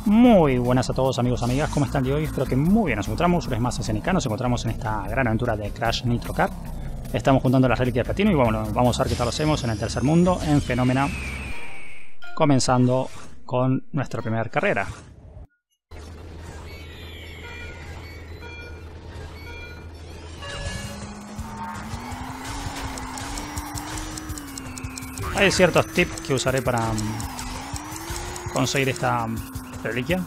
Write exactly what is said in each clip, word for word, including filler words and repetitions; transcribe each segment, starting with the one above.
Muy buenas a todos amigos y amigas, ¿cómo están de hoy? Espero que muy bien. Nos encontramos una vez más en S N K, nos encontramos en esta gran aventura de Crash Nitro Kart. Estamos juntando las reliquias de platino y bueno, vamos a ver qué tal lo hacemos en el tercer mundo, en Phenomena, comenzando con nuestra primera carrera. Hay ciertos tips que usaré para conseguir esta reliquia.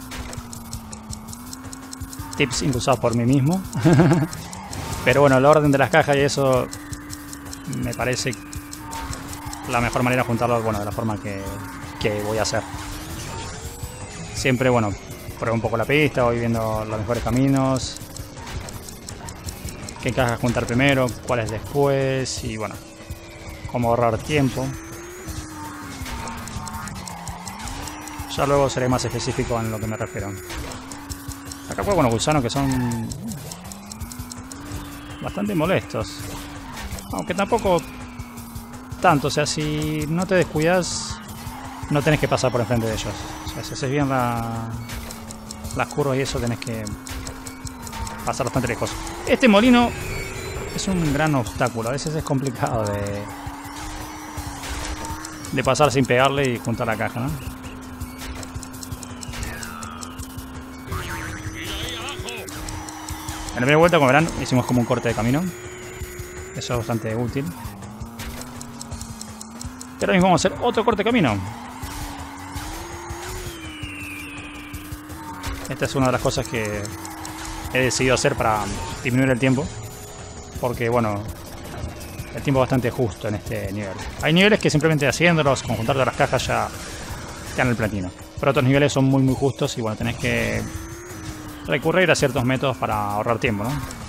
Tips impulsados por mí mismo. Pero bueno, el orden de las cajas y eso me parece la mejor manera de juntarlo, bueno, de la forma que, que voy a hacer. Siempre, bueno, pruebo un poco la pista, voy viendo los mejores caminos, qué cajas juntar primero, cuáles después y bueno, cómo ahorrar tiempo. Ya luego seré más específico en lo que me refiero. Acá juego con los gusanos que son bastante molestos. Aunque tampoco tanto. O sea, si no te descuidas, no tenés que pasar por enfrente de ellos. O sea, si haces bien la, las curvas y eso, tenés que pasar bastante lejos. Este molino es un gran obstáculo. A veces es complicado de, de pasar sin pegarle y juntar la caja, ¿no? En la primera vuelta, como verán, hicimos como un corte de camino. Eso es bastante útil. Y ahora mismo vamos a hacer otro corte de camino. Esta es una de las cosas que he decidido hacer para disminuir el tiempo. Porque, bueno, el tiempo es bastante justo en este nivel. Hay niveles que simplemente haciéndolos, con juntar todas las cajas ya te dan el platino. Pero otros niveles son muy muy justos y bueno, tenés que recurrir a ciertos métodos para ahorrar tiempo, ¿no?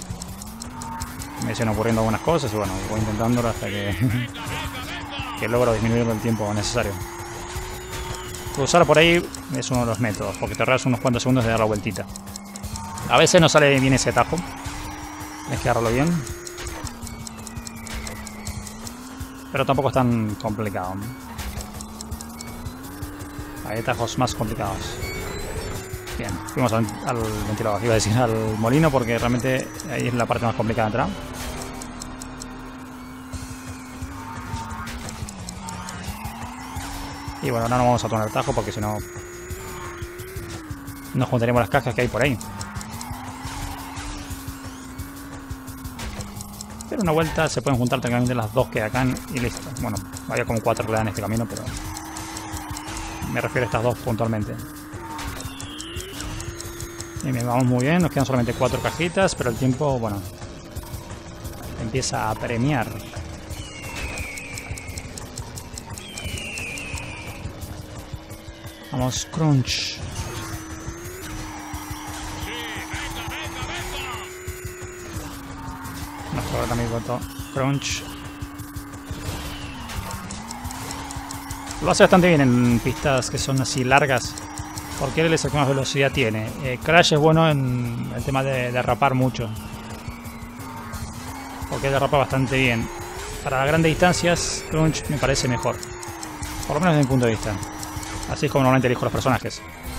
Me siguen ocurriendo algunas cosas y bueno, voy intentándolo hasta que, que logro disminuir el tiempo necesario. Cruzar por ahí es uno de los métodos, porque te ahorras unos cuantos segundos de dar la vueltita. A veces no sale bien ese atajo, tienes que agarrarlo bien. Pero tampoco es tan complicado, ¿no? Hay atajos más complicados. Bien, fuimos al, al ventilador, iba a decir al molino, porque realmente ahí es la parte más complicada de entrar. Y bueno, ahora no vamos a tomar el tajo porque si no nos juntaremos las cajas que hay por ahí. Pero una vuelta se pueden juntar tranquilamente las dos que hay acá y listo. Bueno, había como cuatro que le dan este camino, pero me refiero a estas dos puntualmente. Y bien, vamos muy bien, nos quedan solamente cuatro cajitas, pero el tiempo, bueno, empieza a premiar. Vamos, Crunch. Nuestro gran amigo Crunch. Lo hace bastante bien en pistas que son así largas. Porque él es el que más velocidad tiene. Eh, Crash es bueno en el tema de derrapar mucho. Porque derrapa bastante bien. Para grandes distancias, Crunch me parece mejor. Por lo menos desde mi punto de vista. Así es como normalmente elijo los personajes.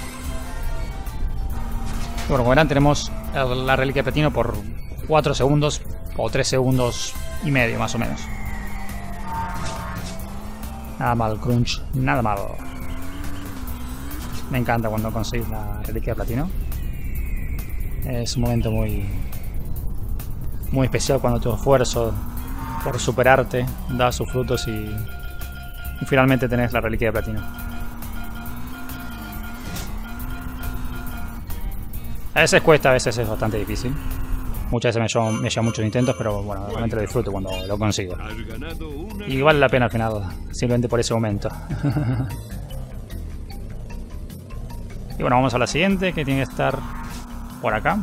Y bueno, como verán, tenemos la reliquia de platino por cuatro segundos o tres segundos y medio más o menos. Nada mal, Crunch. Nada mal. Me encanta cuando conseguís la reliquia de platino. Es un momento muy muy especial cuando tu esfuerzo por superarte da sus frutos y, y finalmente tenés la reliquia de platino. A veces cuesta, a veces es bastante difícil. Muchas veces me llevan, me llevan muchos intentos, pero bueno, realmente lo disfruto cuando lo consigo. Y vale la pena al final, simplemente por ese momento. Y bueno, vamos a la siguiente, que tiene que estar por acá.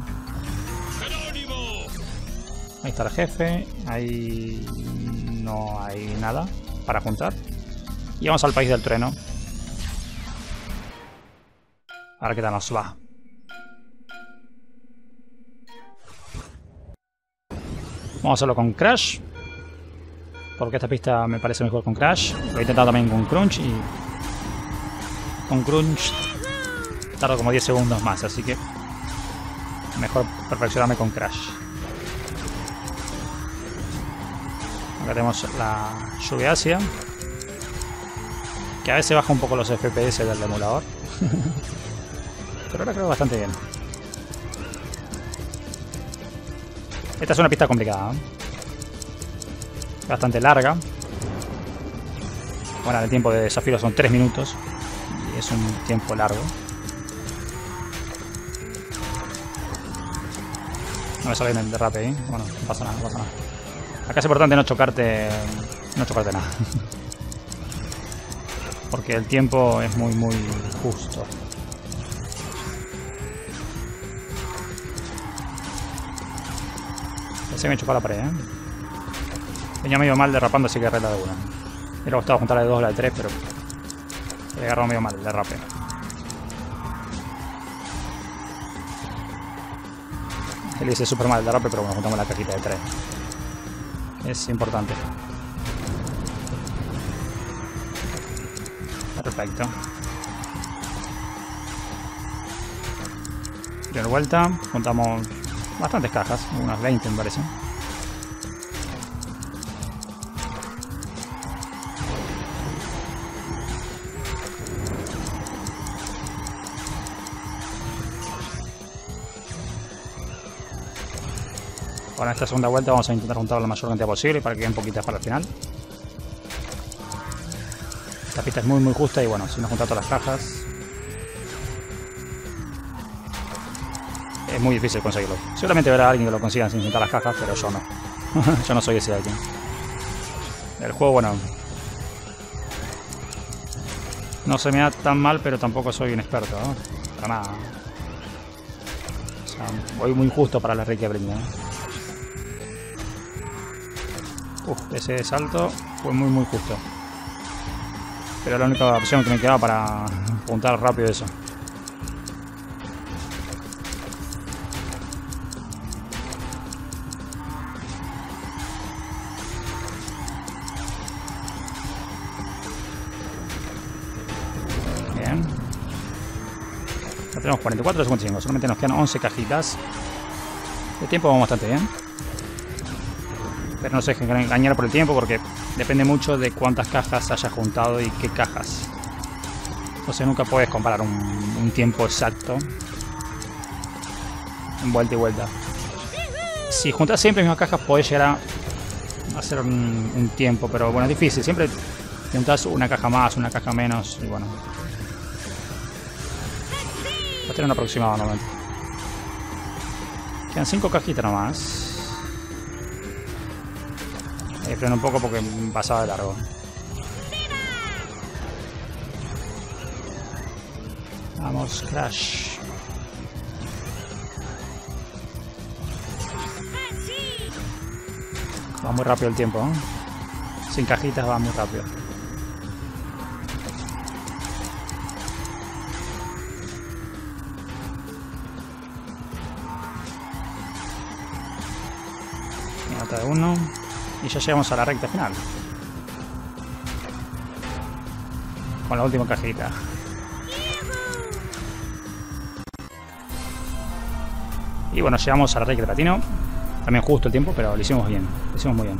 Ahí está el jefe. Ahí no hay nada para juntar. Y vamos al país del trueno. A ver qué tal nos va. Vamos a hacerlo con Crash. Porque esta pista me parece mejor con Crash. Lo he intentado también con Crunch y... Con Crunch tardo como diez segundos más, así que mejor perfeccionarme con Crash. Acá tenemos la lluvia ácida, que a veces baja un poco los F P S del emulador. Pero ahora creo bastante bien. Esta es una pista complicada, ¿eh? Bastante larga. Bueno, el tiempo de desafío son tres minutos. Y es un tiempo largo. No me sale en el derrape ahí. Bueno, no pasa nada, no pasa nada. Acá es importante no chocarte. No chocarte nada. Porque el tiempo es muy, muy justo. Se me chocó la pared, ¿eh? Venía medio mal derrapando, así que agarré la de una. Me hubiera gustado juntar la de dos o la de tres, pero he agarrado medio mal el derrape. Él hice súper mal el derrape, pero bueno, juntamos la cajita de tres. Es importante. Perfecto. Primera vuelta, juntamos bastantes cajas, unas veinte me parece. Ahora en esta segunda vuelta vamos a intentar juntar la mayor cantidad posible para que queden poquitas para el final. Esta pista es muy muy justa y bueno, si no juntar todas las cajas es muy difícil conseguirlo. Seguramente habrá alguien que lo consiga sin juntar las cajas, pero yo no. Yo no soy ese de aquí. El juego, bueno, no se me da tan mal, pero tampoco soy un experto, ¿no? Para nada. O sea, voy muy justo para la Ricky Brinda, ¿no? Uf, ese salto fue muy muy justo. Pero la única opción que me quedaba para apuntar rápido eso. Bien. Ya tenemos cuarenta y cuatro, cincuenta y cinco. Solamente nos quedan once cajitas. De tiempo vamos bastante bien. Pero no se dejen engañar por el tiempo porque depende mucho de cuántas cajas hayas juntado y qué cajas. Entonces nunca puedes comparar un, un tiempo exacto en vuelta y vuelta. Si juntas siempre las mismas cajas podés llegar a hacer un, un tiempo, pero bueno, es difícil. Siempre juntas una caja más, una caja menos y bueno. Va a tener un aproximado normalmente. Quedan cinco cajitas nomás. Eh, freno un poco porque pasaba de largo. Vamos, Crash. Va muy rápido el tiempo, ¿eh? Sin cajitas va muy rápido. Nota de uno. Y ya llegamos a la recta final. Con la última cajita. Y bueno, llegamos a la recta de platino. También justo el tiempo, pero lo hicimos bien. Lo hicimos muy bien.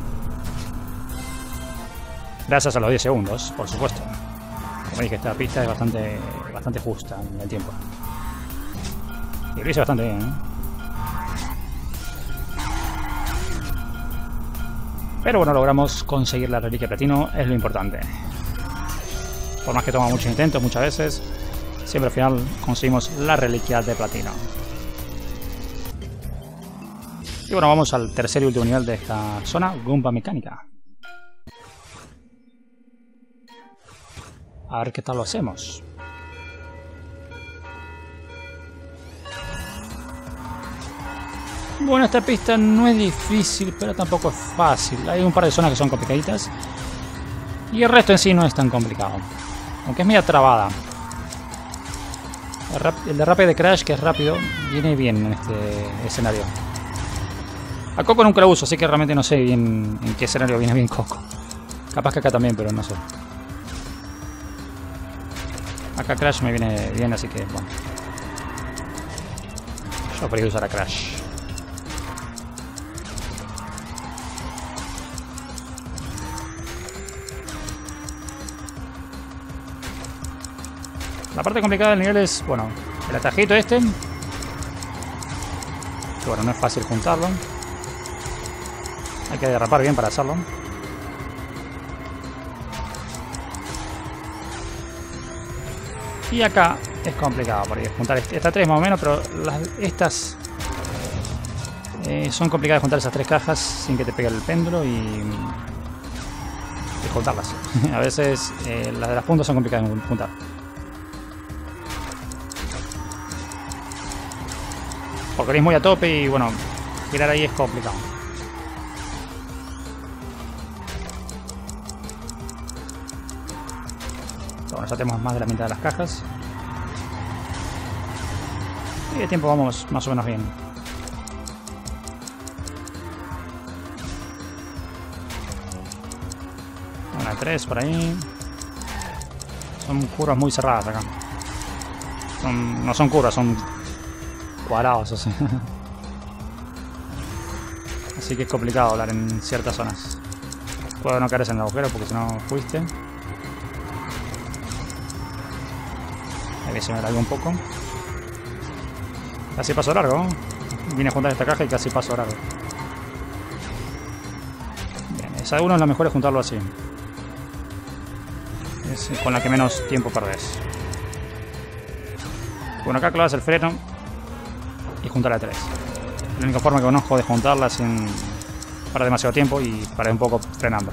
Gracias a los diez segundos, por supuesto. Como dije, esta pista es bastante, bastante justa en el tiempo. Y lo hice bastante bien, ¿eh? Pero bueno, logramos conseguir la reliquia platino, es lo importante. Por más que toma muchos intentos, muchas veces, siempre al final conseguimos la reliquia de platino. Y bueno, vamos al tercer y último nivel de esta zona, Goomba Mecánica. A ver qué tal lo hacemos. Bueno, esta pista no es difícil, pero tampoco es fácil. Hay un par de zonas que son complicaditas. Y el resto en sí no es tan complicado. Aunque es media trabada. El, rap el derrape de Crash, que es rápido, viene bien en este escenario. A Coco nunca lo uso, así que realmente no sé bien en qué escenario viene bien Coco. Capaz que acá también, pero no sé. Acá Crash me viene bien, así que bueno. Yo podría usar a Crash. La parte complicada del nivel es, bueno, el atajito este. Que bueno, no es fácil juntarlo. Hay que derrapar bien para hacerlo. Y acá es complicado, porque juntar estas tres más o menos, pero las, estas eh, son complicadas de juntar esas tres cajas sin que te pegue el péndulo y, y juntarlas. A veces eh, las de las puntas son complicadas de juntar. Porque eres muy a tope y bueno, girar ahí es complicado. Bueno, ya tenemos más de la mitad de las cajas. Y de tiempo vamos más o menos bien. Una de tres por ahí. Son curvas muy cerradas acá. Son, no son curvas, son cuadrados, o sea. Así que es complicado hablar en ciertas zonas. Puedo no caerse en el agujero porque si no fuiste. Ahí se me largó un poco. Casi paso largo. Vine a juntar esta caja y casi paso largo. Bien, esa de uno es la mejor es juntarlo así. Es con la que menos tiempo perdés. Bueno, acá clavas el freno y juntar a tres. La única forma que conozco de juntarla sin parar demasiado tiempo y parar un poco frenando.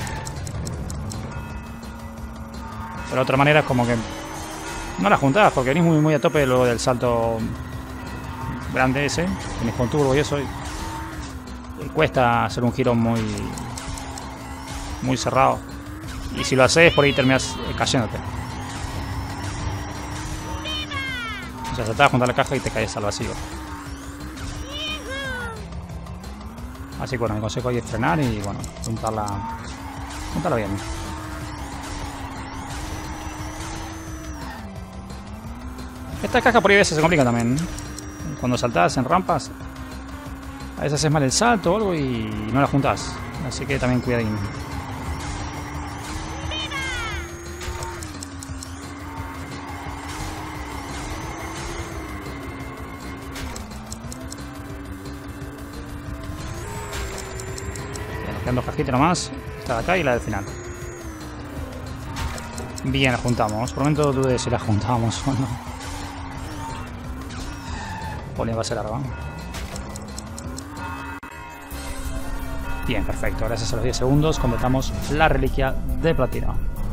Pero de otra manera es como que no la juntás porque venís muy, muy a tope luego del salto grande ese. Venís con turbo y eso. Y, y cuesta hacer un giro muy, muy cerrado. Y si lo haces por ahí terminas cayéndote. O sea, tratás de juntar la caja y te caes al vacío. Así que bueno, mi consejo ahí es frenar y bueno, juntarla, juntarla bien. Esta caja por ahí a veces se complica también. Cuando saltás en rampas, a veces haces mal el salto o algo y no la juntás. Así que también cuidadín. Nos quedan dos cajitas nomás. Esta de acá y la del final. Bien, la juntamos. Por el momento dudé si la juntamos o no. Poli va a ser largo. Bien, perfecto. Gracias a los diez segundos completamos la reliquia de platino.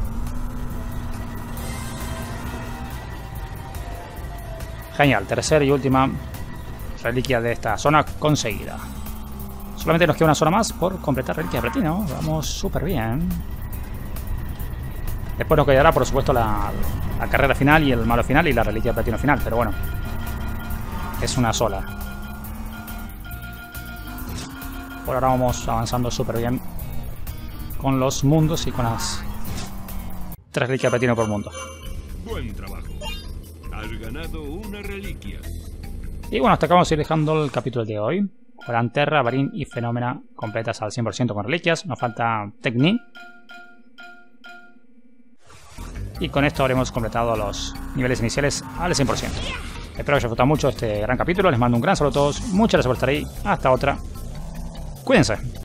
Genial. Tercera y última reliquia de esta zona conseguida. Solamente nos queda una zona más por completar reliquia de platino. Vamos súper bien. Después nos quedará, por supuesto, la, la carrera final y el malo final y la reliquia de platino final. Pero bueno, es una sola. Por ahora vamos avanzando súper bien con los mundos y con las tres reliquias de platino por mundo. Buen trabajo. Has ganado una reliquia. Y bueno, hasta acá vamos a ir dejando el capítulo de hoy. Gran Terra, Varín y Fenómena completas al cien por ciento con reliquias. Nos falta Tekni. Y con esto habremos completado los niveles iniciales al cien por ciento. Espero que os haya disfrutado mucho este gran capítulo. Les mando un gran saludo a todos. Muchas gracias por estar ahí. Hasta otra. Cuídense.